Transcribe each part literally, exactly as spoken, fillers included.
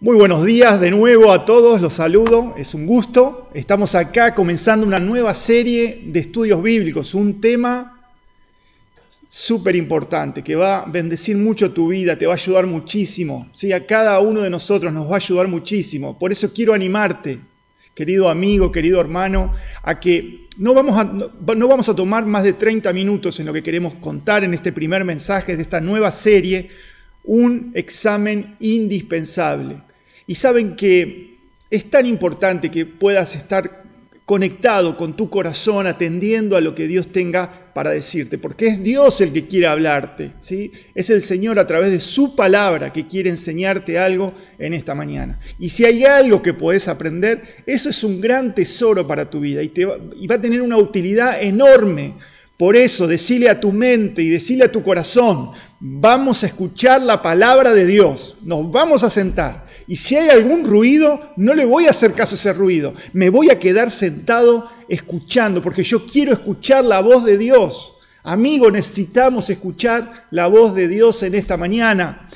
Muy buenos días de nuevo a todos, los saludo, es un gusto. Estamos acá comenzando una nueva serie de estudios bíblicos, un tema súper importante que va a bendecir mucho tu vida, te va a ayudar muchísimo. ¿Sí? A cada uno de nosotros nos va a ayudar muchísimo. Por eso quiero animarte, querido amigo, querido hermano, a que no vamos a, no vamos a tomar más de treinta minutos en lo que queremos contar en este primer mensaje de esta nueva serie, un examen indispensable. Y saben que es tan importante que puedas estar conectado con tu corazón, atendiendo a lo que Dios tenga para decirte, porque es Dios el que quiere hablarte, ¿sí? Es el Señor a través de su palabra que quiere enseñarte algo en esta mañana. Y si hay algo que podés aprender, eso es un gran tesoro para tu vida y, te va, y va a tener una utilidad enorme. Por eso, decile a tu mente y decile a tu corazón, vamos a escuchar la palabra de Dios, nos vamos a sentar. Y si hay algún ruido, no le voy a hacer caso a ese ruido. Me voy a quedar sentado escuchando, porque yo quiero escuchar la voz de Dios. Amigo, necesitamos escuchar la voz de Dios en esta mañana.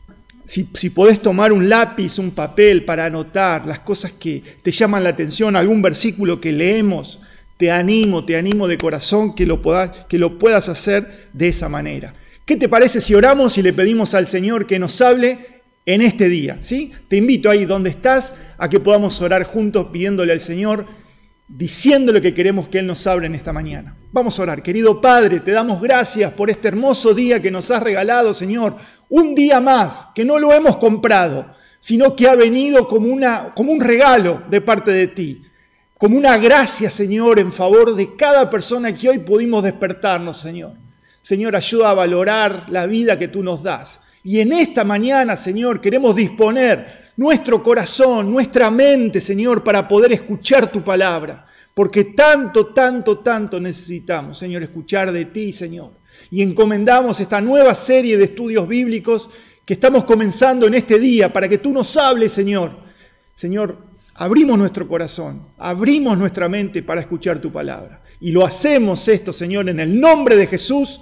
Si, si podés tomar un lápiz, un papel para anotar las cosas que te llaman la atención, algún versículo que leemos, te animo, te animo de corazón que lo puedas, que lo puedas hacer de esa manera. ¿Qué te parece si oramos y le pedimos al Señor que nos hable en este día? ¿Sí? Te invito ahí donde estás a que podamos orar juntos pidiéndole al Señor, diciéndole que queremos que Él nos hable en esta mañana. Vamos a orar. Querido Padre, te damos gracias por este hermoso día que nos has regalado, Señor. Un día más que no lo hemos comprado, sino que ha venido como, una, como un regalo de parte de ti. Como una gracia, Señor, en favor de cada persona que hoy pudimos despertarnos, Señor. Señor, ayuda a valorar la vida que tú nos das. Y en esta mañana, Señor, queremos disponer nuestro corazón, nuestra mente, Señor, para poder escuchar tu palabra. Porque tanto, tanto, tanto necesitamos, Señor, escuchar de ti, Señor. Y encomendamos esta nueva serie de estudios bíblicos que estamos comenzando en este día para que tú nos hables, Señor. Señor, abrimos nuestro corazón, abrimos nuestra mente para escuchar tu palabra. Y lo hacemos esto, Señor, en el nombre de Jesús.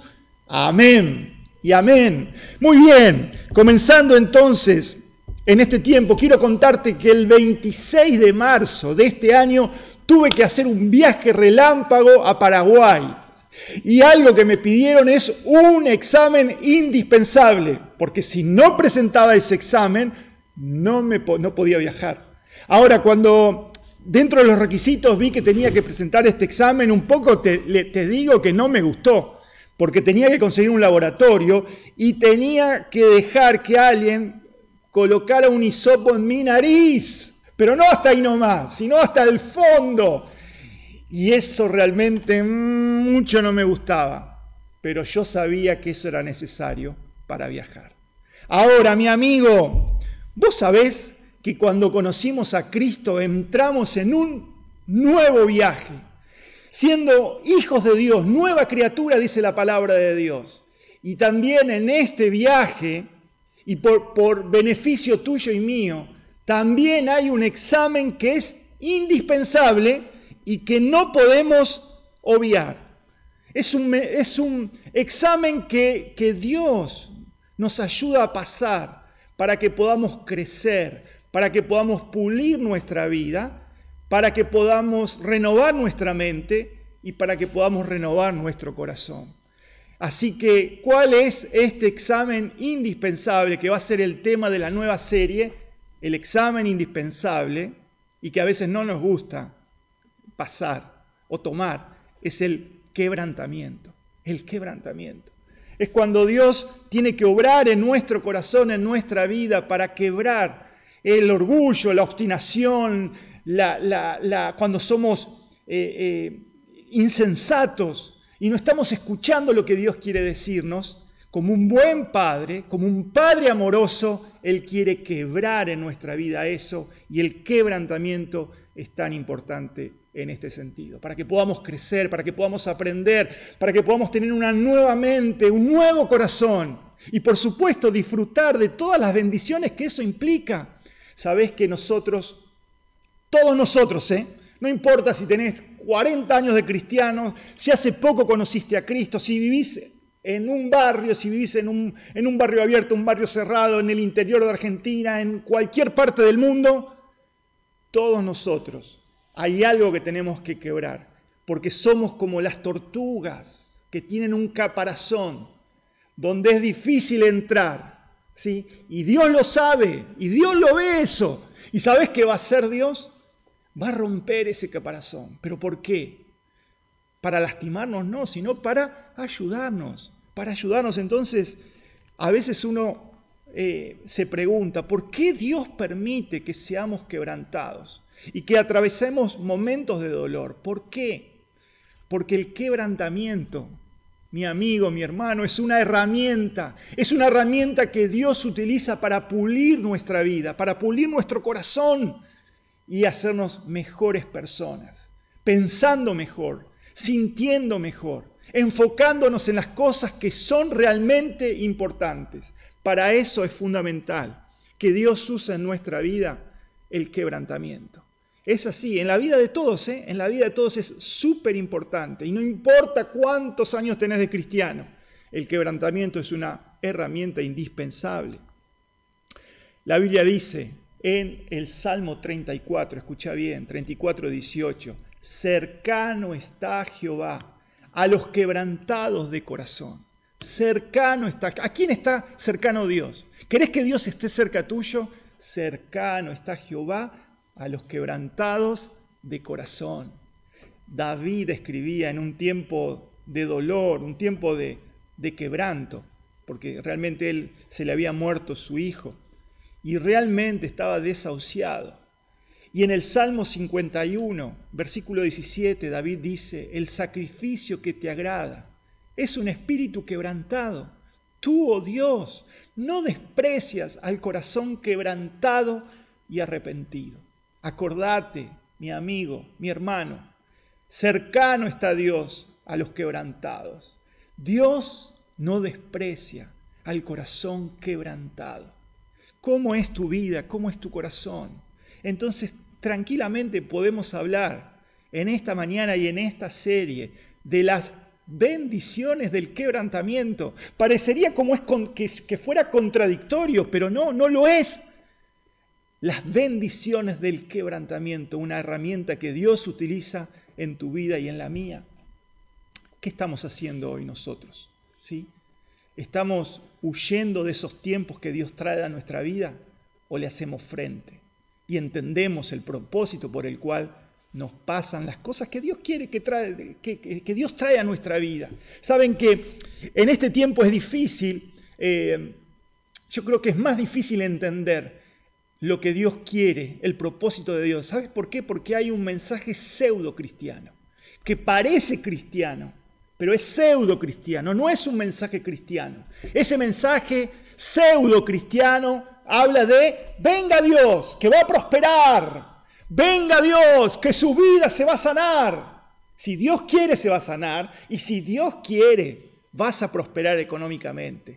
Amén. Y amén. Muy bien, comenzando entonces en este tiempo, quiero contarte que el veintiséis de marzo de este año tuve que hacer un viaje relámpago a Paraguay. Y algo que me pidieron es un examen indispensable, porque si no presentaba ese examen, no, me, no podía viajar. Ahora, cuando dentro de los requisitos vi que tenía que presentar este examen, un poco te, te digo que no me gustó. Porque tenía que conseguir un laboratorio y tenía que dejar que alguien colocara un hisopo en mi nariz. Pero no hasta ahí nomás, sino hasta el fondo. Y eso realmente mucho no me gustaba. Pero yo sabía que eso era necesario para viajar. Ahora, mi amigo, vos sabés que cuando conocimos a Cristo entramos en un nuevo viaje. Siendo hijos de Dios, nueva criatura, dice la palabra de Dios. Y también en este viaje, y por, por beneficio tuyo y mío, también hay un examen que es indispensable y que no podemos obviar. Es un, es un examen que, que Dios nos ayuda a pasar para que podamos crecer, para que podamos pulir nuestra vida, para que podamos renovar nuestra mente y para que podamos renovar nuestro corazón. Así que, ¿cuál es este examen indispensable que va a ser el tema de la nueva serie? El examen indispensable, y que a veces no nos gusta pasar o tomar, es el quebrantamiento. El quebrantamiento. Es cuando Dios tiene que obrar en nuestro corazón, en nuestra vida, para quebrar el orgullo, la obstinación, La, la, la, cuando somos eh, eh, insensatos y no estamos escuchando lo que Dios quiere decirnos, como un buen padre, como un padre amoroso, Él quiere quebrar en nuestra vida eso, y el quebrantamiento es tan importante en este sentido, para que podamos crecer, para que podamos aprender, para que podamos tener una nueva mente, un nuevo corazón, y por supuesto disfrutar de todas las bendiciones que eso implica. Sabés que nosotros Todos nosotros, ¿eh? No importa si tenés cuarenta años de cristiano, si hace poco conociste a Cristo, si vivís En un barrio, si vivís en un, en un barrio abierto, un barrio cerrado, en el interior de Argentina, en cualquier parte del mundo, todos nosotros hay algo que tenemos que quebrar, porque somos como las tortugas que tienen un caparazón donde es difícil entrar, ¿sí? Y Dios lo sabe, y Dios lo ve eso. ¿Y sabés qué va a hacer Dios? Va a romper ese caparazón. ¿Pero por qué? Para lastimarnos no, sino para ayudarnos. Para ayudarnos. Entonces, a veces uno eh, se pregunta, ¿por qué Dios permite que seamos quebrantados y que atravesemos momentos de dolor? ¿Por qué? Porque el quebrantamiento, mi amigo, mi hermano, es una herramienta. Es una herramienta que Dios utiliza para pulir nuestra vida, para pulir nuestro corazón y hacernos mejores personas, pensando mejor, sintiendo mejor, enfocándonos en las cosas que son realmente importantes. Para eso es fundamental que Dios use en nuestra vida el quebrantamiento. Es así, en la vida de todos, ¿eh? En la vida de todos es súper importante. Y no importa cuántos años tenés de cristiano, el quebrantamiento es una herramienta indispensable. La Biblia dice en el Salmo treinta y cuatro, escucha bien, treinta y cuatro, dieciocho, cercano está Jehová a los quebrantados de corazón. Cercano está. ¿A quién está cercano Dios? ¿Querés que Dios esté cerca tuyo? Cercano está Jehová a los quebrantados de corazón. David escribía en un tiempo de dolor, un tiempo de, de quebranto, porque realmente él se le había muerto su hijo y realmente estaba desahuciado. Y en el Salmo cincuenta y uno, versículo diecisiete, David dice, el sacrificio que te agrada es un espíritu quebrantado. Tú, oh Dios, no desprecias al corazón quebrantado y arrepentido. Acordate, mi amigo, mi hermano, cercano está Dios a los quebrantados. Dios no desprecia al corazón quebrantado. ¿Cómo es tu vida? ¿Cómo es tu corazón? Entonces, tranquilamente podemos hablar en esta mañana y en esta serie de las bendiciones del quebrantamiento. Parecería como es con, que, que fuera contradictorio, pero no, no lo es. Las bendiciones del quebrantamiento, una herramienta que Dios utiliza en tu vida y en la mía. ¿Qué estamos haciendo hoy nosotros? ¿Sí? ¿Estamos huyendo de esos tiempos que Dios trae a nuestra vida o le hacemos frente? Y entendemos el propósito por el cual nos pasan las cosas que Dios quiere que, trae, que, que, que Dios trae a nuestra vida. Saben que en este tiempo es difícil, eh, yo creo que es más difícil entender lo que Dios quiere, el propósito de Dios. ¿Sabes por qué? Porque hay un mensaje pseudo cristiano, que parece cristiano, pero es pseudo cristiano, no es un mensaje cristiano. Ese mensaje pseudo cristiano habla de, venga Dios, que va a prosperar, venga Dios, que su vida se va a sanar. Si Dios quiere, se va a sanar, y si Dios quiere, vas a prosperar económicamente.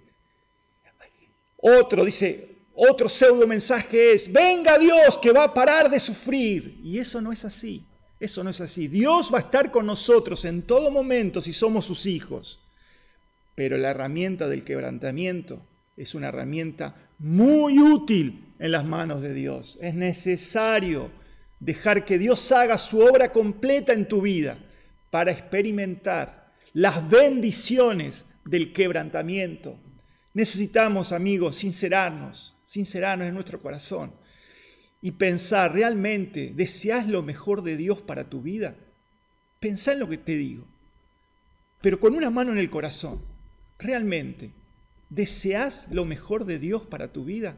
Otro dice, otro pseudo mensaje es, venga Dios, que va a parar de sufrir. Y eso no es así, eso no es así. Dios va a estar con nosotros en todo momento si somos sus hijos. Pero la herramienta del quebrantamiento es una herramienta muy útil en las manos de Dios. Es necesario dejar que Dios haga su obra completa en tu vida para experimentar las bendiciones del quebrantamiento. Necesitamos, amigos, sincerarnos, sincerarnos en nuestro corazón y pensar, ¿realmente deseas lo mejor de Dios para tu vida? Pensá en lo que te digo, pero con una mano en el corazón. ¿Realmente deseas lo mejor de Dios para tu vida?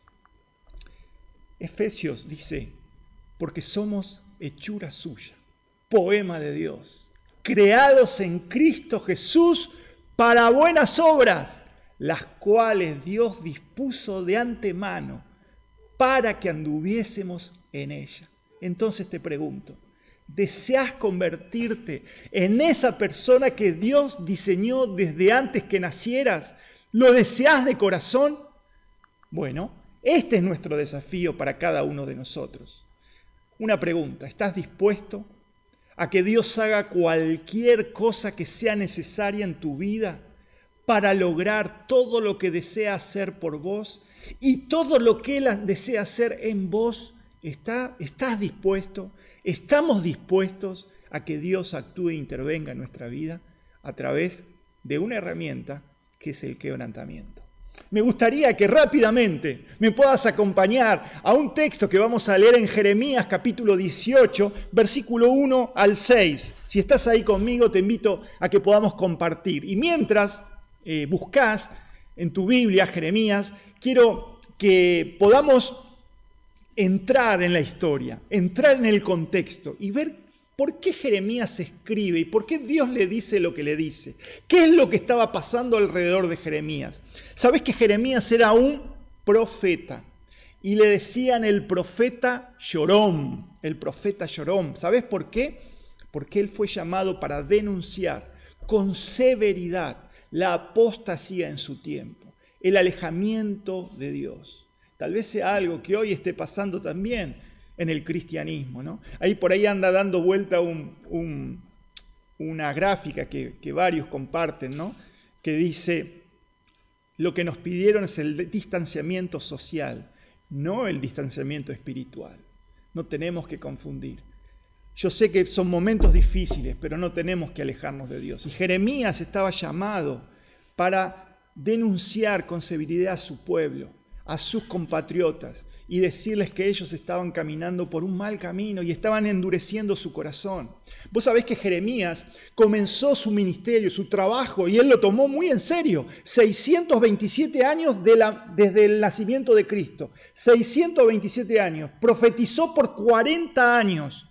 Efesios dice, porque somos hechura suya, poema de Dios, creados en Cristo Jesús para buenas obras, las cuales Dios dispuso de antemano para que anduviésemos en ella. Entonces te pregunto, ¿deseas convertirte en esa persona que Dios diseñó desde antes que nacieras? ¿Lo deseas de corazón? Bueno, este es nuestro desafío para cada uno de nosotros. Una pregunta, ¿estás dispuesto a que Dios haga cualquier cosa que sea necesaria en tu vida para lograr todo lo que desea hacer por vos y todo lo que Él desea hacer en vos. ¿Está, ¿Estás dispuesto? ¿Estamos dispuestos a que Dios actúe e intervenga en nuestra vida a través de una herramienta que es el quebrantamiento? Me gustaría que rápidamente me puedas acompañar a un texto que vamos a leer en Jeremías capítulo dieciocho, versículo uno al seis. Si estás ahí conmigo, te invito a que podamos compartir. Y mientras eh, buscas en tu Biblia Jeremías, quiero que podamos entrar en la historia, entrar en el contexto y ver por qué Jeremías escribe y por qué Dios le dice lo que le dice. ¿Qué es lo que estaba pasando alrededor de Jeremías? Sabés que Jeremías era un profeta y le decían el profeta llorón, el profeta llorón. ¿Sabés por qué? Porque él fue llamado para denunciar con severidad la apostasía en su tiempo, el alejamiento de Dios. Tal vez sea algo que hoy esté pasando también en el cristianismo, ¿no? Ahí por ahí anda dando vuelta un, un, una gráfica que, que varios comparten, ¿no? Que dice, lo que nos pidieron es el distanciamiento social, no el distanciamiento espiritual. No tenemos que confundir. Yo sé que son momentos difíciles, pero no tenemos que alejarnos de Dios. Y Jeremías estaba llamado para denunciar con severidad a su pueblo, a sus compatriotas, y decirles que ellos estaban caminando por un mal camino y estaban endureciendo su corazón. Vos sabés que Jeremías comenzó su ministerio, su trabajo, y él lo tomó muy en serio. seiscientos veintisiete años de la, desde el nacimiento de Cristo. seiscientos veintisiete años. Profetizó por cuarenta años.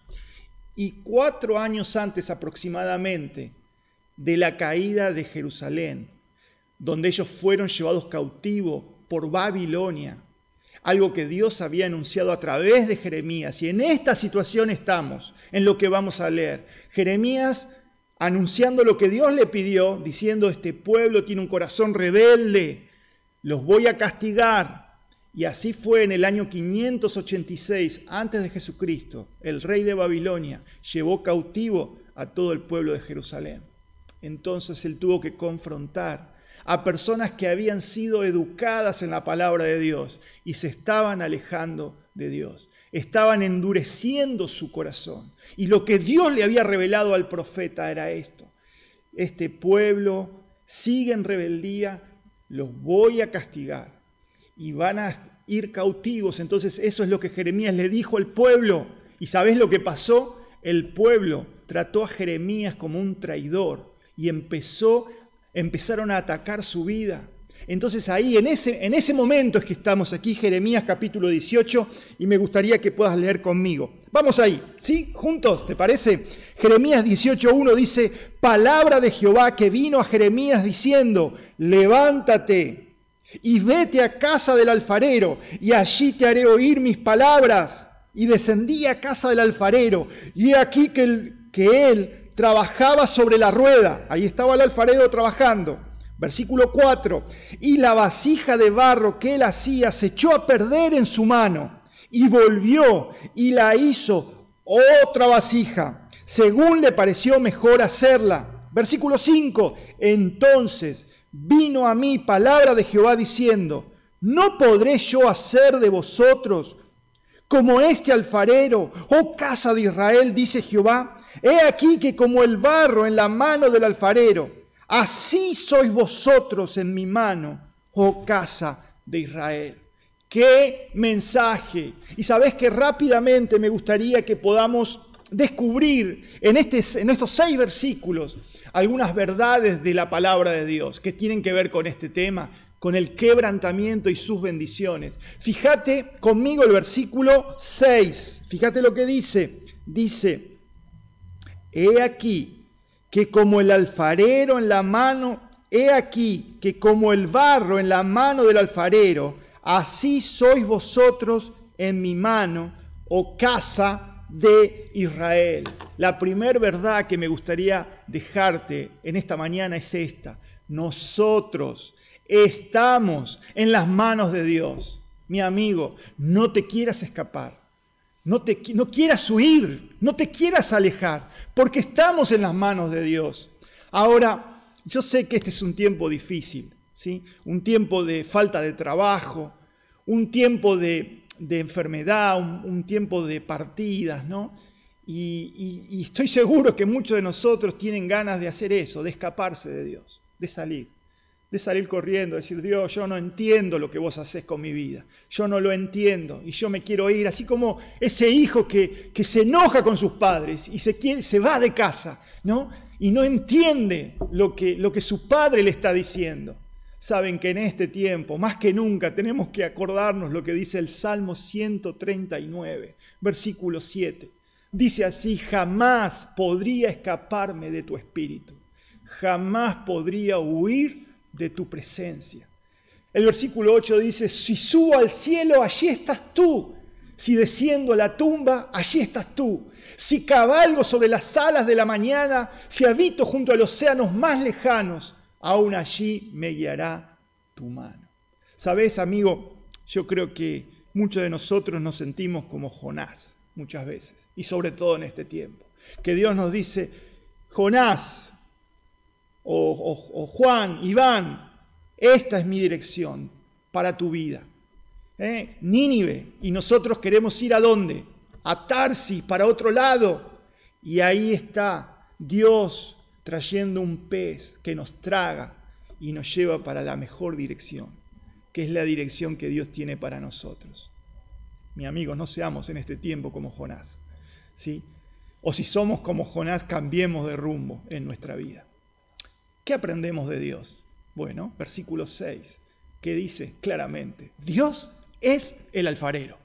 Y cuatro años antes aproximadamente de la caída de Jerusalén, donde ellos fueron llevados cautivos por Babilonia, algo que Dios había anunciado a través de Jeremías. Y en esta situación estamos, en lo que vamos a leer. Jeremías anunciando lo que Dios le pidió, diciendo, este pueblo tiene un corazón rebelde, los voy a castigar. Y así fue en el año quinientos ochenta y seis, antes de Jesucristo, el rey de Babilonia llevó cautivo a todo el pueblo de Jerusalén. Entonces él tuvo que confrontar a personas que habían sido educadas en la palabra de Dios y se estaban alejando de Dios. Estaban endureciendo su corazón. Y lo que Dios le había revelado al profeta era esto. Este pueblo sigue en rebeldía, los voy a castigar y van a ir cautivos. Entonces eso es lo que Jeremías le dijo al pueblo. ¿Y sabés lo que pasó? El pueblo trató a Jeremías como un traidor y empezó empezaron a atacar su vida. Entonces ahí, en ese, en ese momento es que estamos aquí, Jeremías capítulo dieciocho, y me gustaría que puedas leer conmigo. Vamos ahí, ¿sí? Juntos, ¿te parece? Jeremías dieciocho uno dice, palabra de Jehová que vino a Jeremías diciendo, levántate y vete a casa del alfarero, y allí te haré oír mis palabras. Y descendí a casa del alfarero, y he aquí que, el, que él trabajaba sobre la rueda. Ahí estaba el alfarero trabajando. Versículo cuatro. Y la vasija de barro que él hacía se echó a perder en su mano. Y volvió y la hizo otra vasija, según le pareció mejor hacerla. Versículo cinco. Entonces vino a mí palabra de Jehová diciendo, ¿no podré yo hacer de vosotros como este alfarero, oh casa de Israel, dice Jehová? He aquí que como el barro en la mano del alfarero, así sois vosotros en mi mano, oh casa de Israel. ¡Qué mensaje! Y sabés que rápidamente me gustaría que podamos descubrir en, este, en estos seis versículos algunas verdades de la palabra de Dios que tienen que ver con este tema, con el quebrantamiento y sus bendiciones. Fíjate conmigo el versículo seis. Fíjate lo que dice. Dice, he aquí que como el alfarero en la mano, he aquí que como el barro en la mano del alfarero, así sois vosotros en mi mano, oh casa de Israel. La primera verdad que me gustaría dejarte en esta mañana es esta. Nosotros estamos en las manos de Dios. Mi amigo, no te quieras escapar. No, te, no quieras huir, no te quieras alejar, porque estamos en las manos de Dios. Ahora, Yo sé que este es un tiempo difícil, ¿sí? Un tiempo de falta de trabajo, un tiempo de, de enfermedad, un, un tiempo de partidas, ¿no? Y, y, y estoy seguro que muchos de nosotros tienen ganas de hacer eso, de escaparse de Dios, de salir, de salir corriendo, de decir, Dios, yo no entiendo lo que vos hacés con mi vida, yo no lo entiendo y yo me quiero ir, así como ese hijo que, que se enoja con sus padres y se, quiere, se va de casa, ¿no? Y no entiende lo que, lo que su padre le está diciendo. Saben que en este tiempo, más que nunca, tenemos que acordarnos lo que dice el Salmo ciento treinta y nueve, versículo siete. Dice así, jamás podría escaparme de tu espíritu, jamás podría huir de tu presencia. El versículo ocho dice, si subo al cielo, allí estás tú. Si desciendo a la tumba, allí estás tú. Si cabalgo sobre las alas de la mañana, si habito junto a los océanos más lejanos, aún allí me guiará tu mano. ¿Sabes, amigo? Yo creo que muchos de nosotros nos sentimos como Jonás muchas veces, y sobre todo en este tiempo. Que Dios nos dice, Jonás, o, o, o Juan, Iván, esta es mi dirección para tu vida. ¿Eh? Nínive, y nosotros queremos ir ¿a dónde? A Tarsis, para otro lado. Y ahí está Dios trayendo un pez que nos traga y nos lleva para la mejor dirección, que es la dirección que Dios tiene para nosotros. Mi amigo, no seamos en este tiempo como Jonás, ¿sí? O si somos como Jonás, cambiemos de rumbo en nuestra vida. ¿Qué aprendemos de Dios? Bueno, versículo seis, que dice claramente, Dios es el alfarero.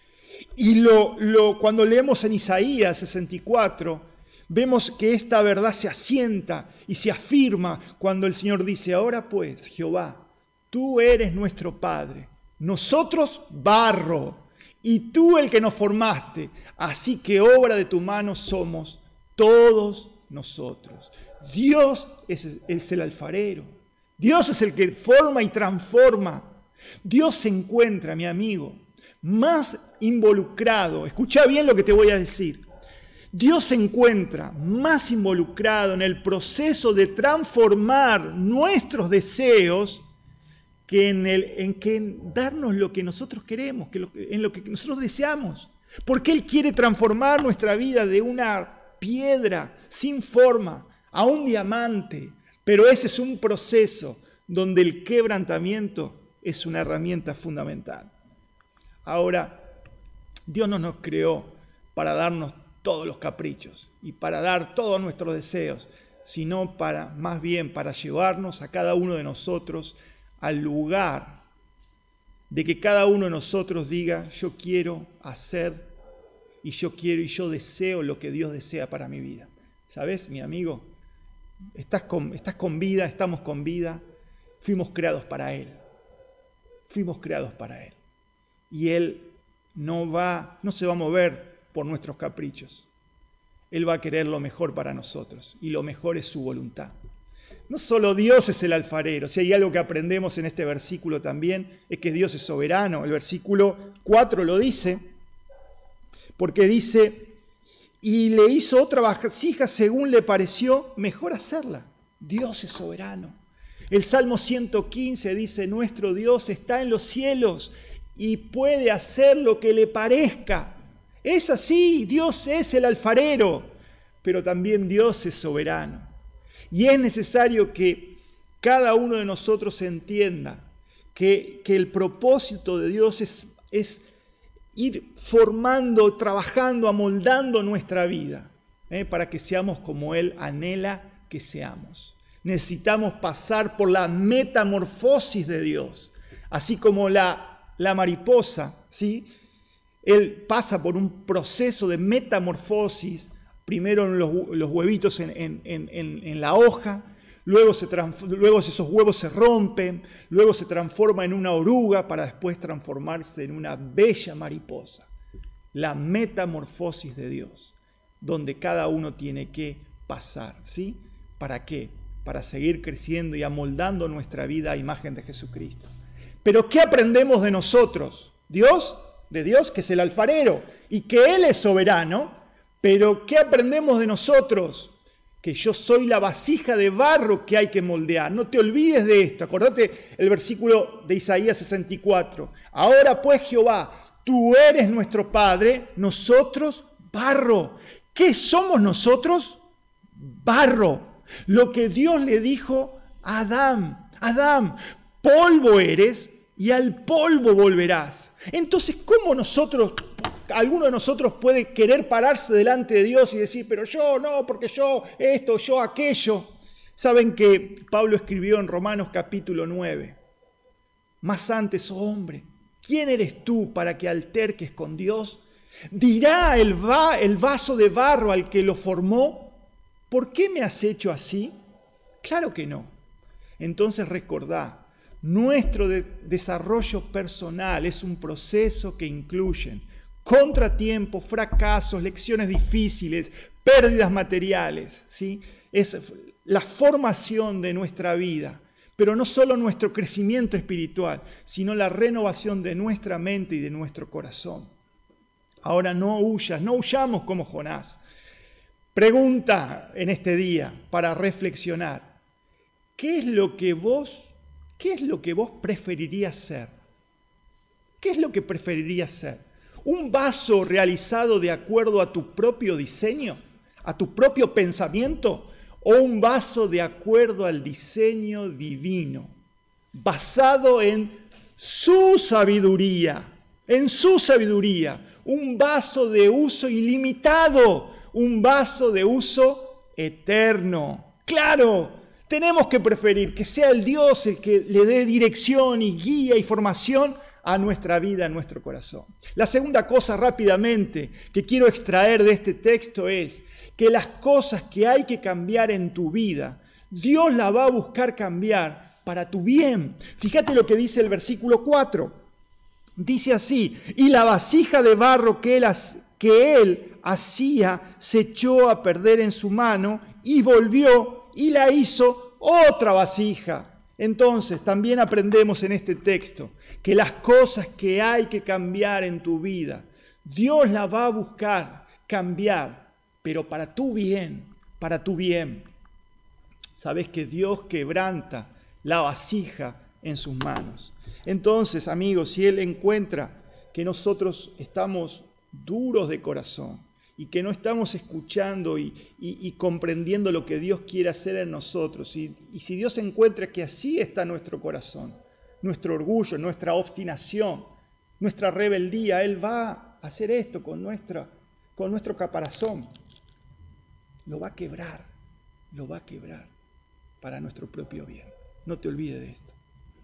Y lo, lo, cuando leemos en Isaías sesenta y cuatro, vemos que esta verdad se asienta y se afirma cuando el Señor dice, ahora pues, Jehová, tú eres nuestro Padre, nosotros barro, y tú el que nos formaste, así que obra de tu mano somos todos nosotros. Dios es, es el alfarero, Dios es el que forma y transforma. Dios se encuentra, mi amigo, más involucrado, escucha bien lo que te voy a decir, Dios se encuentra más involucrado en el proceso de transformar nuestros deseos que en, el, en que en darnos lo que nosotros queremos, que lo, en lo que nosotros deseamos. Porque Él quiere transformar nuestra vida de una piedra sin forma a un diamante. Pero ese es un proceso donde el quebrantamiento es una herramienta fundamental. Ahora, Dios no nos creó para darnos todos los caprichos y para dar todos nuestros deseos, sino para, más bien, para llevarnos a cada uno de nosotros al lugar de que cada uno de nosotros diga, yo quiero hacer y yo quiero y yo deseo lo que Dios desea para mi vida. ¿Sabes, mi amigo? Estás con, estás con vida, estamos con vida, fuimos creados para Él. Fuimos creados para Él. Y Él no va, no se va a mover por nuestros caprichos. Él va a querer lo mejor para nosotros y lo mejor es su voluntad. No solo Dios es el alfarero, si hay algo que aprendemos en este versículo también, es que Dios es soberano. El versículo cuatro lo dice, porque dice, y le hizo otra vasija según le pareció mejor hacerla. Dios es soberano. El Salmo ciento quince dice, nuestro Dios está en los cielos y puede hacer lo que le parezca. Es así, Dios es el alfarero, pero también Dios es soberano. Y es necesario que cada uno de nosotros entienda que, que el propósito de Dios es, es ir formando, trabajando, amoldando nuestra vida, ¿eh? para que seamos como Él anhela que seamos. Necesitamos pasar por la metamorfosis de Dios, así como la, la mariposa, ¿sí? Él pasa por un proceso de metamorfosis, primero en los, los huevitos en, en, en, en la hoja, luego, se luego esos huevos se rompen, luego se transforma en una oruga para después transformarse en una bella mariposa. La metamorfosis de Dios, donde cada uno tiene que pasar, ¿sí? ¿Para qué? Para seguir creciendo y amoldando nuestra vida a imagen de Jesucristo. Pero ¿qué aprendemos de nosotros? Dios, de Dios que es el alfarero y que Él es soberano. Pero ¿qué aprendemos de nosotros? que yo soy la vasija de barro que hay que moldear. No te olvides de esto. Acordate el versículo de Isaías sesenta y cuatro. Ahora pues Jehová, tú eres nuestro Padre, nosotros barro. ¿Qué somos nosotros? Barro. Lo que Dios le dijo a Adán. Adán, polvo eres y al polvo volverás. Entonces, ¿cómo nosotros, alguno de nosotros puede querer pararse delante de Dios y decir, pero yo no, porque yo esto, yo aquello? Saben que Pablo escribió en Romanos capítulo nueve. Más antes, oh hombre, ¿quién eres tú para que alterques con Dios? ¿Dirá el, va, el vaso de barro al que lo formó, ¿por qué me has hecho así? Claro que no. Entonces recordá, nuestro de- desarrollo personal es un proceso que incluye contratiempos, fracasos, lecciones difíciles, pérdidas materiales, ¿sí? Es la formación de nuestra vida, pero no solo nuestro crecimiento espiritual, sino la renovación de nuestra mente y de nuestro corazón. Ahora no huyas, no huyamos como Jonás. Pregunta en este día para reflexionar. ¿Qué es lo que vos, qué es lo que vos preferirías ser? ¿Qué es lo que preferirías ser? ¿Un vaso realizado de acuerdo a tu propio diseño, a tu propio pensamiento, o un vaso de acuerdo al diseño divino, basado en su sabiduría, en su sabiduría? Un vaso de uso ilimitado, un vaso de uso eterno. Claro, tenemos que preferir que sea el Dios el que le dé dirección y guía y formación a nuestra vida, a nuestro corazón. La segunda cosa rápidamente que quiero extraer de este texto es que las cosas que hay que cambiar en tu vida, Dios las va a buscar cambiar para tu bien. Fíjate lo que dice el versículo cuatro. Dice así, y la vasija de barro que él, que él hacía se echó a perder en su mano y volvió y la hizo otra vasija. Entonces también aprendemos en este texto que las cosas que hay que cambiar en tu vida, Dios las va a buscar cambiar, pero para tu bien, para tu bien. Sabes que Dios quebranta la vasija en sus manos. Entonces, amigos, si Él encuentra que nosotros estamos duros de corazón y que no estamos escuchando y, y, y comprendiendo lo que Dios quiere hacer en nosotros, y, y si Dios encuentra que así está nuestro corazón, nuestro orgullo, nuestra obstinación, nuestra rebeldía, Él va a hacer esto con, nuestra, con nuestro caparazón. Lo va a quebrar, lo va a quebrar para nuestro propio bien. No te olvides de esto.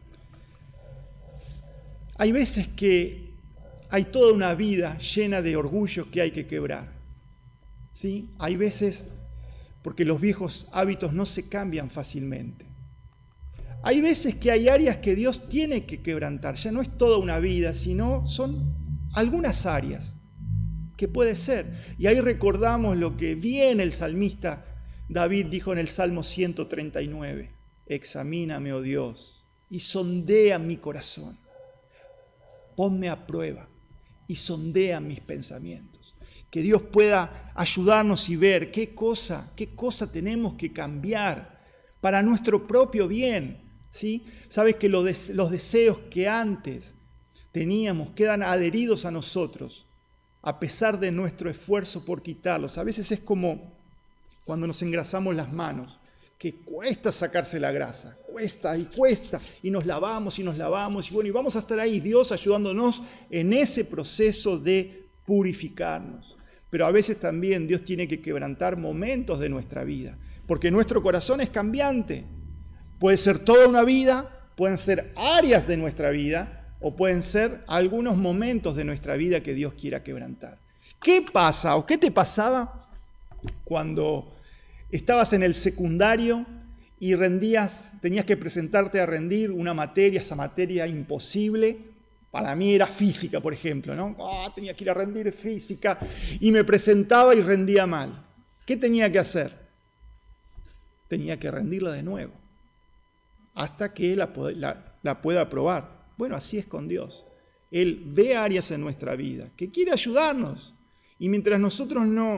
Hay veces que hay toda una vida llena de orgullo que hay que quebrar. ¿Sí? Hay veces porque los viejos hábitos no se cambian fácilmente. Hay veces que hay áreas que Dios tiene que quebrantar. Ya no es toda una vida, sino son algunas áreas que puede ser. Y ahí recordamos lo que bien el salmista David dijo en el Salmo ciento treinta y nueve. Examíname, oh Dios, y sondea mi corazón. Ponme a prueba y sondea mis pensamientos. Que Dios pueda ayudarnos y ver qué cosa, qué cosa tenemos que cambiar para nuestro propio bien. ¿Sí? Sabes que los deseos que antes teníamos quedan adheridos a nosotros, a pesar de nuestro esfuerzo por quitarlos. A veces es como cuando nos engrasamos las manos, que cuesta sacarse la grasa, cuesta y cuesta, y nos lavamos y nos lavamos, y bueno, y vamos a estar ahí, Dios ayudándonos en ese proceso de purificarnos. Pero a veces también Dios tiene que quebrantar momentos de nuestra vida, porque nuestro corazón es cambiante. Puede ser toda una vida, pueden ser áreas de nuestra vida, o pueden ser algunos momentos de nuestra vida que Dios quiera quebrantar. ¿Qué pasa o qué te pasaba cuando estabas en el secundario y rendías, tenías que presentarte a rendir una materia, esa materia imposible? Para mí era física, por ejemplo, ¿no? Oh, tenía que ir a rendir física y me presentaba y rendía mal. ¿Qué tenía que hacer? Tenía que rendirla de nuevo hasta que la, la, la pueda aprobar. Bueno, así es con Dios. Él ve áreas en nuestra vida que quiere ayudarnos. Y mientras nosotros no,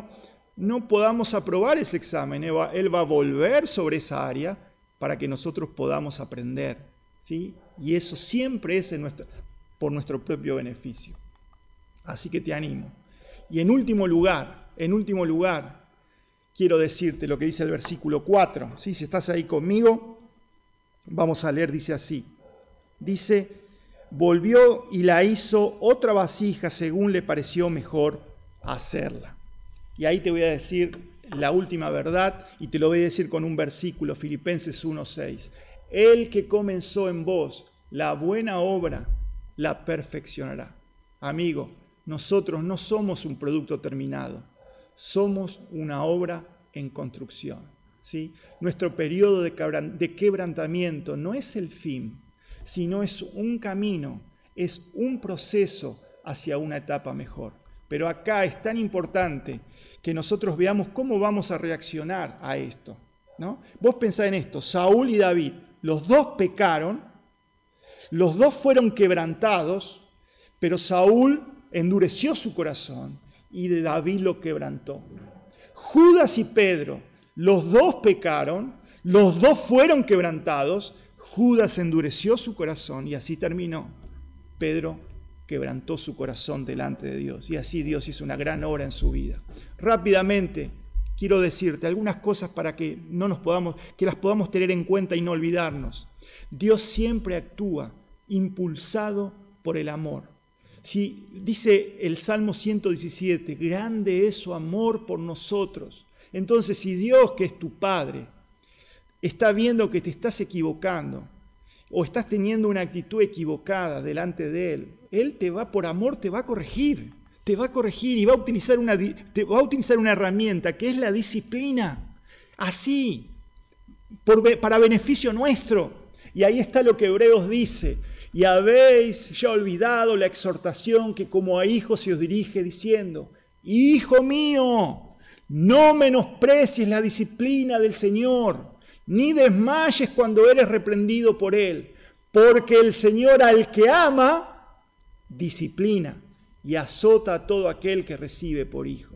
no podamos aprobar ese examen. Él va, él va a volver sobre esa área para que nosotros podamos aprender, ¿sí? Y eso siempre es en nuestro, por nuestro propio beneficio. Así que te animo. Y en último lugar, en último lugar, quiero decirte lo que dice el versículo cuatro. ¿Sí? Si estás ahí conmigo, vamos a leer, dice así. Dice, volvió y la hizo otra vasija según le pareció mejor hacerla. Y ahí te voy a decir la última verdad y te lo voy a decir con un versículo, Filipenses uno seis. El que comenzó en vos la buena obra, la perfeccionará. Amigo, nosotros no somos un producto terminado, somos una obra en construcción, ¿sí? Nuestro periodo de quebrantamiento no es el fin, sino es un camino, es un proceso hacia una etapa mejor. Pero acá es tan importante que nosotros veamos cómo vamos a reaccionar a esto, ¿no? Vos pensá en esto, Saúl y David, los dos pecaron, los dos fueron quebrantados, pero Saúl endureció su corazón y de David lo quebrantó. Judas y Pedro, los dos pecaron, los dos fueron quebrantados, Judas endureció su corazón y así terminó. Pedro quebrantó su corazón delante de Dios y así Dios hizo una gran obra en su vida. Rápidamente quiero decirte algunas cosas para que no nos podamos, que las podamos tener en cuenta y no olvidarnos. Dios siempre actúa impulsado por el amor. Si dice el Salmo ciento diecisiete, grande es su amor por nosotros. Entonces, si Dios, que es tu Padre, está viendo que te estás equivocando o estás teniendo una actitud equivocada delante de Él, Él te va, por amor, te va a corregir. Te va a corregir y va a utilizar una, te va a utilizar una herramienta que es la disciplina. Así, por, para beneficio nuestro. Y ahí está lo que Hebreos dice. Y habéis ya olvidado la exhortación que como a hijos se os dirige diciendo, Hijo mío, no menosprecies la disciplina del Señor, ni desmayes cuando eres reprendido por Él, porque el Señor al que ama, disciplina y azota a todo aquel que recibe por hijo.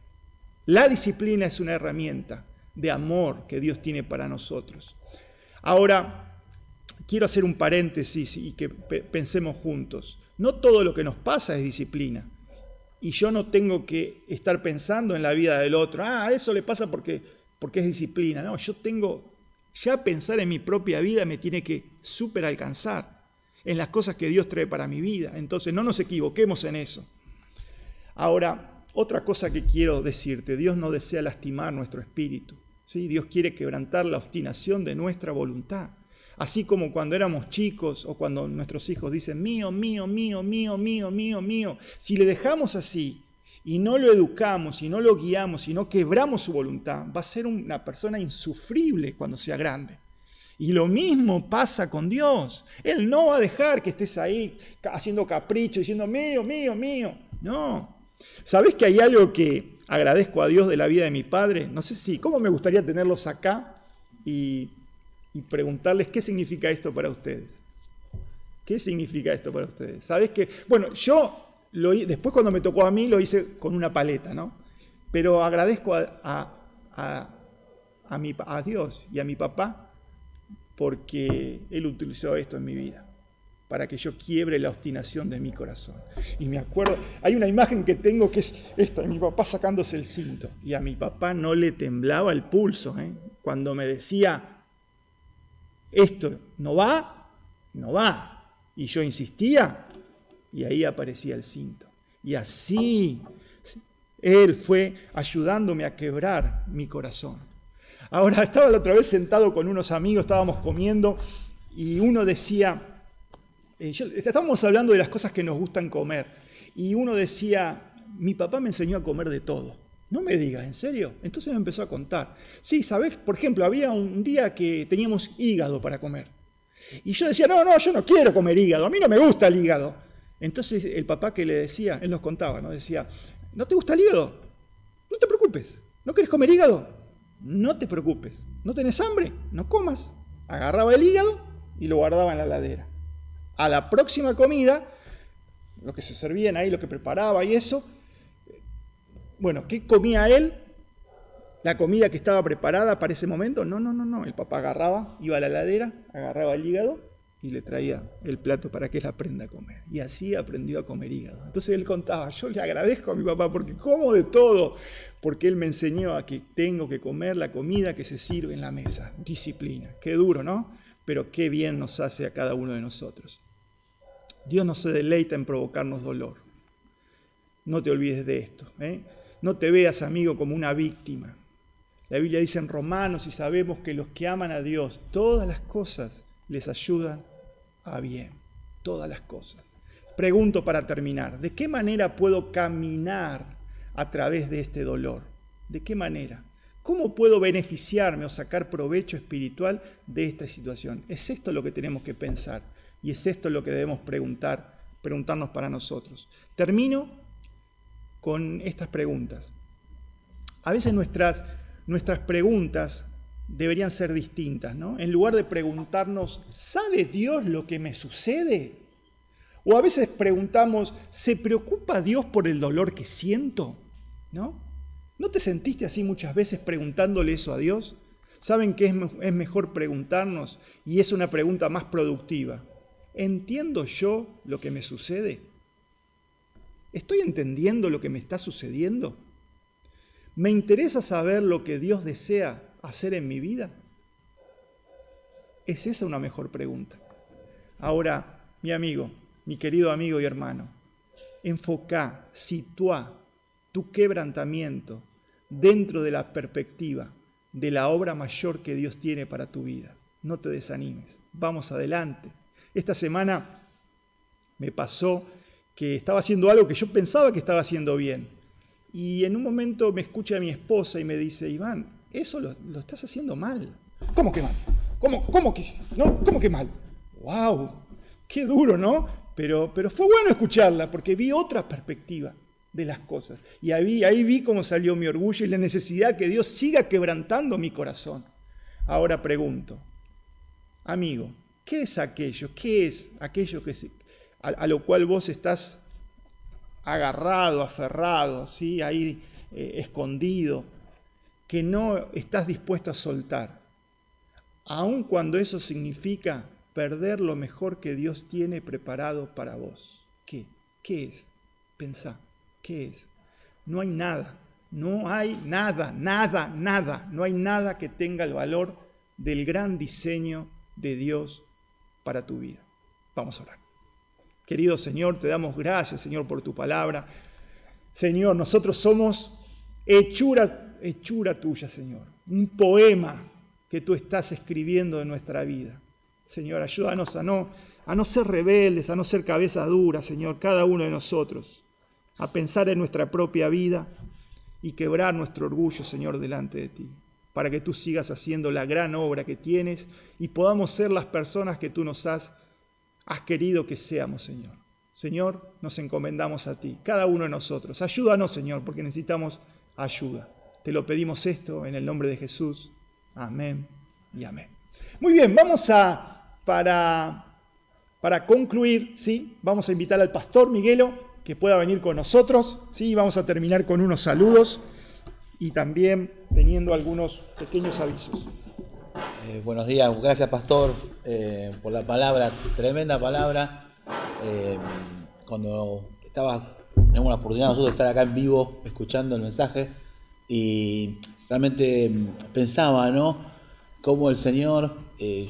La disciplina es una herramienta de amor que Dios tiene para nosotros. Ahora, quiero hacer un paréntesis y que pensemos juntos. No todo lo que nos pasa es disciplina. Y yo no tengo que estar pensando en la vida del otro. Ah, eso le pasa porque, porque es disciplina. No, yo tengo, ya pensar en mi propia vida me tiene que súper alcanzar en las cosas que Dios trae para mi vida. Entonces no nos equivoquemos en eso. Ahora, otra cosa que quiero decirte. Dios no desea lastimar nuestro espíritu, ¿sí? Dios quiere quebrantar la obstinación de nuestra voluntad. Así como cuando éramos chicos o cuando nuestros hijos dicen mío, mío, mío, mío, mío, mío, mío. Si le dejamos así y no lo educamos y no lo guiamos y no quebramos su voluntad, va a ser una persona insufrible cuando sea grande. Y lo mismo pasa con Dios. Él no va a dejar que estés ahí haciendo capricho, diciendo mío, mío, mío. No. ¿Sabés que hay algo que agradezco a Dios de la vida de mi padre? No sé si, ¿cómo me gustaría tenerlos acá y... y preguntarles qué significa esto para ustedes? ¿Qué significa esto para ustedes? ¿Sabés que? Bueno, yo lo, después cuando me tocó a mí lo hice con una paleta, ¿no? Pero agradezco a, a, a, a, mi, a Dios y a mi papá porque Él utilizó esto en mi vida para que yo quiebre la obstinación de mi corazón. Y me acuerdo, hay una imagen que tengo que es esta, de mi papá sacándose el cinto. Y a mi papá no le temblaba el pulso, ¿eh? Cuando me decía, esto no va, no va. Y yo insistía y ahí aparecía el cinto. Y así Él fue ayudándome a quebrar mi corazón. Ahora, estaba la otra vez sentado con unos amigos, estábamos comiendo y uno decía, eh, yo, estábamos hablando de las cosas que nos gustan comer. Y uno decía, mi papá me enseñó a comer de todo. No me digas, ¿en serio? Entonces me empezó a contar. Sí, ¿sabés? Por ejemplo, había un día que teníamos hígado para comer. Y yo decía, no, no, yo no quiero comer hígado, a mí no me gusta el hígado. Entonces el papá que le decía, él nos contaba, ¿no? Decía, ¿no te gusta el hígado? No te preocupes. ¿No querés comer hígado? No te preocupes. ¿No tenés hambre? No comas. Agarraba el hígado y lo guardaba en la heladera. A la próxima comida, lo que se servían ahí, lo que preparaba y eso, bueno, ¿qué comía él? la comida que estaba preparada para ese momento. No, no, no, no. El papá agarraba, iba a la heladera, agarraba el hígado y le traía el plato para que él aprenda a comer. Y así aprendió a comer hígado. Entonces él contaba, yo le agradezco a mi papá porque como de todo, porque él me enseñó a que tengo que comer la comida que se sirve en la mesa. Disciplina. Qué duro, ¿no? Pero qué bien nos hace a cada uno de nosotros. Dios no se deleita en provocarnos dolor. No te olvides de esto, ¿eh? No te veas, amigo, como una víctima. La Biblia dice en Romanos, y sabemos que los que aman a Dios, todas las cosas les ayudan a bien. Todas las cosas. Pregunto para terminar, ¿de qué manera puedo caminar a través de este dolor? ¿De qué manera? ¿Cómo puedo beneficiarme o sacar provecho espiritual de esta situación? Es esto lo que tenemos que pensar y es esto lo que debemos preguntar, preguntarnos para nosotros. Termino con estas preguntas. A veces nuestras, nuestras preguntas deberían ser distintas, ¿no? En lugar de preguntarnos, ¿sabe Dios lo que me sucede? O a veces preguntamos, ¿se preocupa Dios por el dolor que siento? ¿No? ¿No te sentiste así muchas veces preguntándole eso a Dios? ¿Saben qué es, es mejor preguntarnos? Y es una pregunta más productiva. ¿Entiendo yo lo que me sucede? ¿Estoy entendiendo lo que me está sucediendo? ¿Me interesa saber lo que Dios desea hacer en mi vida? ¿Es esa una mejor pregunta? Ahora, mi amigo, mi querido amigo y hermano, enfoca, sitúa tu quebrantamiento dentro de la perspectiva de la obra mayor que Dios tiene para tu vida. No te desanimes, vamos adelante. Esta semana me pasó que estaba haciendo algo que yo pensaba que estaba haciendo bien. Y en un momento me escucha mi esposa y me dice, Iván, eso lo, lo estás haciendo mal. ¿Cómo que mal? ¿Cómo, cómo, que, no, ¿Cómo que mal? ¡Wow! ¡Qué duro!, ¿no? Pero, pero fue bueno escucharla porque vi otra perspectiva de las cosas. Y ahí, ahí vi cómo salió mi orgullo y la necesidad que Dios siga quebrantando mi corazón. Ahora pregunto, amigo, ¿qué es aquello? ¿Qué es aquello que se, a, a lo cual vos estás agarrado, aferrado, ¿sí? Ahí eh, escondido, que no estás dispuesto a soltar, aun cuando eso significa perder lo mejor que Dios tiene preparado para vos? ¿Qué? ¿Qué es? Pensá, ¿qué es? No hay nada, no hay nada, nada, nada, no hay nada que tenga el valor del gran diseño de Dios para tu vida. Vamos a orar. Querido Señor, te damos gracias, Señor, por tu palabra. Señor, nosotros somos hechura, hechura tuya, Señor. Un poema que tú estás escribiendo en nuestra vida. Señor, ayúdanos a no, a no ser rebeldes, a no ser cabeza dura, Señor, cada uno de nosotros, a pensar en nuestra propia vida y quebrar nuestro orgullo, Señor, delante de ti, para que tú sigas haciendo la gran obra que tienes y podamos ser las personas que tú nos has has querido que seamos, Señor. Señor, nos encomendamos a ti, cada uno de nosotros. Ayúdanos, Señor, porque necesitamos ayuda. Te lo pedimos esto en el nombre de Jesús. Amén y amén. Muy bien, vamos a, para, para concluir, ¿sí? Vamos a invitar al pastor Miguelo que pueda venir con nosotros, ¿sí? Vamos a terminar con unos saludos y también teniendo algunos pequeños avisos. Eh, buenos días, gracias pastor eh, por la palabra, tremenda palabra. Eh, cuando estaba, tenemos la oportunidad nosotros de estar acá en vivo escuchando el mensaje y realmente pensaba, ¿no? Cómo el Señor eh,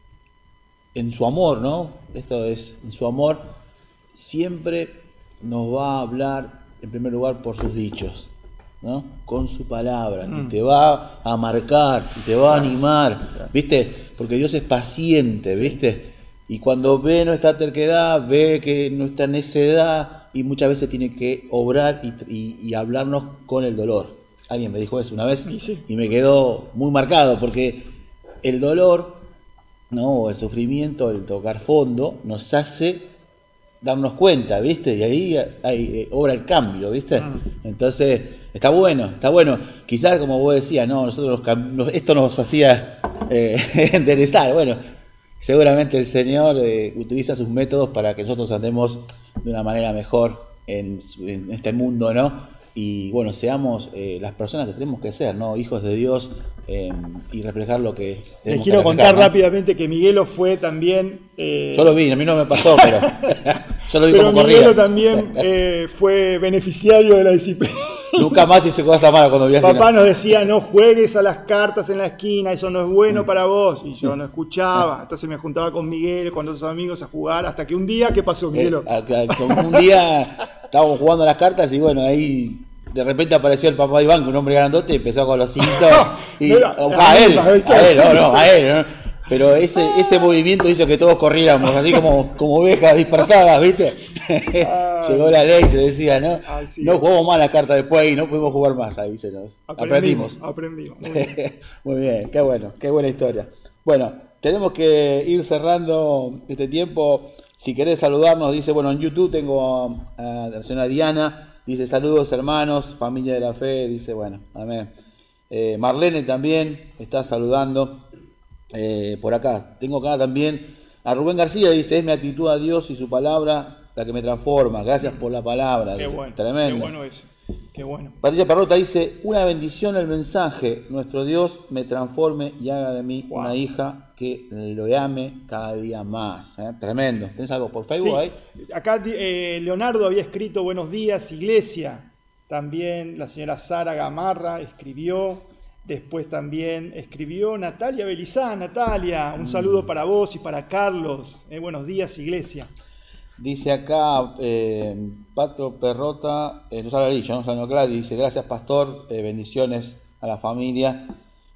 en su amor, ¿no? Esto es, en su amor siempre nos va a hablar en primer lugar por sus dichos, ¿no? Con su palabra, mm. y te va a marcar, y te va a animar, ¿viste? Porque Dios es paciente, ¿viste? Sí. Y cuando ve nuestra terquedad, ve que nuestra necedad, y muchas veces tiene que obrar y, y, y hablarnos con el dolor. Alguien me dijo eso una vez, sí, sí. Y me quedó muy marcado, porque el dolor, ¿no? El sufrimiento, el tocar fondo, nos hace darnos cuenta, ¿viste? Y ahí hay, hay, obra el cambio, ¿viste? Mm. Entonces, está bueno, está bueno. Quizás, como vos decías, no, nosotros nos, esto nos hacía eh, enderezar. Bueno, seguramente el Señor eh, utiliza sus métodos para que nosotros andemos de una manera mejor en, en este mundo, ¿no? y bueno, seamos eh, las personas que tenemos que ser, ¿no? Hijos de Dios eh, y reflejar lo que tenemos Les quiero que contar ¿no? rápidamente que Miguelo fue también... Eh, Yo lo vi, a mí no me pasó, pero yo lo vi pero como Miguelo corría. también eh, fue beneficiario de la disciplina. Nunca más hice cosas malas cuando vi así. Papá nos decía, no juegues a las cartas en la esquina, eso no es bueno para vos. Y yo no escuchaba. Entonces me juntaba con Miguel, con otros amigos a jugar, hasta que un día, ¿qué pasó, Miguelo? Eh, un día estábamos jugando a las cartas y bueno, ahí de repente apareció el papá de Iván, un hombre grandote, y empezó con los cintos. Y, no era, a, era a él, misma, a él, no, no, a él, ¿no? Pero ese, ese movimiento hizo que todos corriéramos, así como, como ovejas dispersadas, ¿viste? Llegó la ley, se decía, ¿no? Ay, sí. No jugamos más las cartas después y no pudimos jugar más, ahí se nos aprendimos. Aprendimos, muy bien. Muy bien, qué bueno, qué buena historia. Bueno, tenemos que ir cerrando este tiempo. Si querés saludarnos, dice, bueno, en YouTube tengo a la señora Diana, dice, saludos hermanos, familia de la fe, dice, bueno, amén. Eh, Marlene también está saludando. Eh, por acá, tengo acá también a Rubén García, dice, es mi actitud a Dios y su palabra la que me transforma, gracias por la palabra. Qué dice, bueno, tremendo. qué bueno eso, qué bueno. Patricia Perrota dice, una bendición el mensaje, nuestro Dios me transforme y haga de mí wow. una hija que lo ame cada día más. ¿eh? Tremendo. ¿Tenés algo por Facebook sí, ahí? Acá eh, Leonardo había escrito, buenos días, iglesia. También la señora Sara Gamarra escribió. Después también escribió Natalia Belizán. Natalia, un saludo para vos y para Carlos. Eh, buenos días, iglesia. Dice acá eh, Patro Perrota, eh, no sabe no sabe claro, dice, gracias pastor, eh, bendiciones a la familia.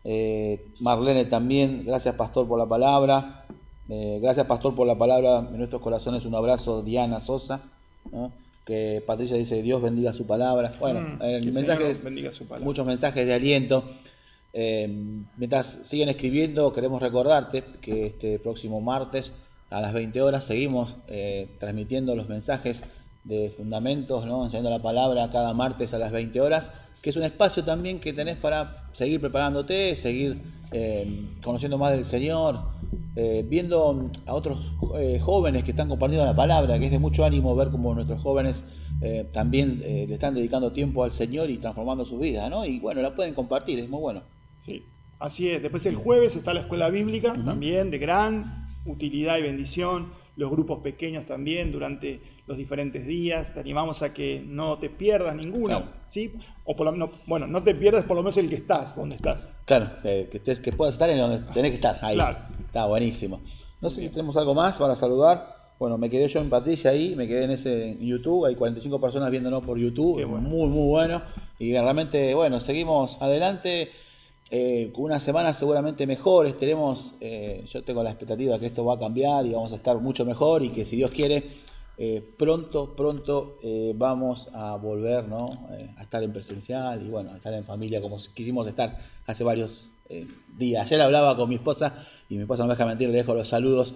Eh, Marlene también, gracias pastor por la palabra. Eh, gracias pastor por la palabra en nuestros corazones. Un abrazo, Diana Sosa. ¿no? Que Patricia dice, Dios bendiga su palabra. Bueno, mm, el mensaje bendiga su palabra. Muchos mensajes de aliento. Eh, mientras siguen escribiendo, queremos recordarte que este próximo martes a las veinte horas seguimos eh, transmitiendo los mensajes de fundamentos, ¿no? Enseñando la palabra cada martes a las veinte horas, que es un espacio también que tenés para seguir preparándote, seguir eh, conociendo más del Señor, eh, viendo a otros eh, jóvenes que están compartiendo la palabra, que es de mucho ánimo ver cómo nuestros jóvenes eh, también eh, le están dedicando tiempo al Señor y transformando su vida, ¿no? Y bueno, la pueden compartir, es muy bueno. Sí, así es. Después el jueves está la escuela bíblica, uh-huh. también de gran utilidad y bendición. Los grupos pequeños también durante los diferentes días. Te animamos a que no te pierdas ninguno, claro. ¿sí? O por lo menos, bueno, no te pierdas por lo menos el que estás, donde estás. Claro, eh, que, estés, que puedas estar en donde tenés que estar, ahí. Claro. Está buenísimo. No sé si tenemos algo más para saludar. Bueno, me quedé yo en Patricia ahí, me quedé en ese en YouTube, hay cuarenta y cinco personas viéndonos por YouTube, bueno. muy, muy bueno. Y realmente, bueno, seguimos adelante. Eh, con unas semanas seguramente mejores, tenemos, eh, yo tengo la expectativa que esto va a cambiar y vamos a estar mucho mejor y que si Dios quiere, eh, pronto, pronto eh, vamos a volver, ¿no? eh, a estar en presencial y bueno, a estar en familia como quisimos estar hace varios eh, días. Ayer hablaba con mi esposa y mi esposa no me deja mentir, le dejo los saludos,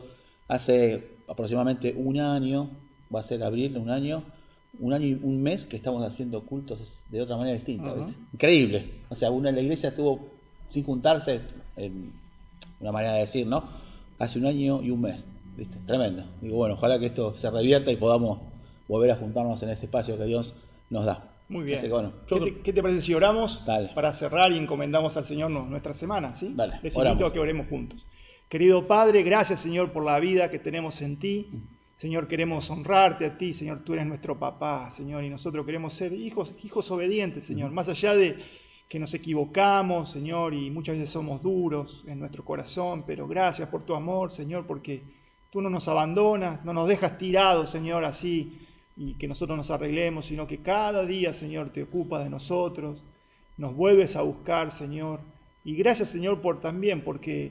hace aproximadamente un año, va a ser abril, un año, un año y un mes que estamos haciendo cultos de otra manera distinta. Uh-huh. ¿viste? Increíble, o sea, una en la iglesia estuvo sin juntarse, en una manera de decir, ¿no? Hace un año y un mes, ¿viste? Tremendo. Digo, bueno, ojalá que esto se revierta y podamos volver a juntarnos en este espacio que Dios nos da. Muy bien. Así que, bueno, ¿Qué, te, ¿Qué te parece si oramos Dale. para cerrar y encomendamos al Señor nuestra semana? ¿sí? Dale, Les oramos. invito a que oremos juntos. Querido Padre, gracias, Señor, por la vida que tenemos en ti. Señor, queremos honrarte a ti, Señor, tú eres nuestro papá, Señor, y nosotros queremos ser hijos, hijos obedientes, Señor, más allá de que nos equivocamos, Señor, y muchas veces somos duros en nuestro corazón, pero gracias por tu amor, Señor, porque tú no nos abandonas, no nos dejas tirados, Señor, así, y que nosotros nos arreglemos, sino que cada día, Señor, te ocupas de nosotros, nos vuelves a buscar, Señor, y gracias, Señor, por también, porque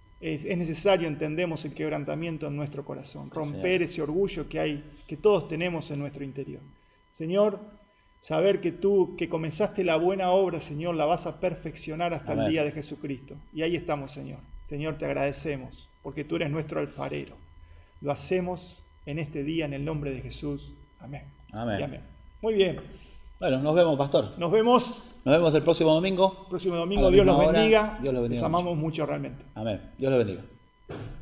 es necesario, entendemos, el quebrantamiento en nuestro corazón, romper ese orgullo que hay, que todos tenemos en nuestro interior. Señor, saber que tú, que comenzaste la buena obra, Señor, la vas a perfeccionar hasta Amén. El día de Jesucristo. Y ahí estamos, Señor. Señor, te agradecemos, porque tú eres nuestro alfarero. Lo hacemos en este día, en el nombre de Jesús. Amén. Amén. Y amén. Muy bien. Bueno, nos vemos, pastor. Nos vemos. Nos vemos el próximo domingo. Próximo domingo, Dios los bendiga. Dios los bendiga. Les amamos mucho realmente. Amén. Dios los bendiga.